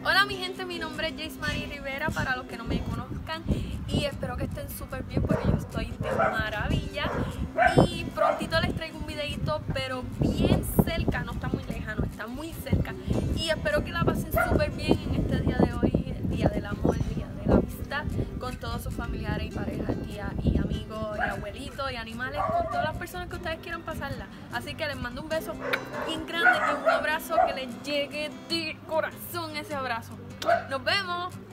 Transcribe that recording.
Hola mi gente, mi nombre es Jace Marie Rivera, para los que no me conozcan, y espero que estén súper bien porque yo estoy de maravilla. Y prontito les traigo un videito, pero bien cerca, no está muy lejano, está muy cerca. Y espero que la pasen súper bien en este día de hoy, el día del amor, el día de la amistad, con todos sus familiares y parejas, tías y amigos y abuelitos y animales, con todas las personas que ustedes quieran pasarla. Así que les mando un beso bien grande y un abrazo que les llegue de corazón ese abrazo. ¡Nos vemos!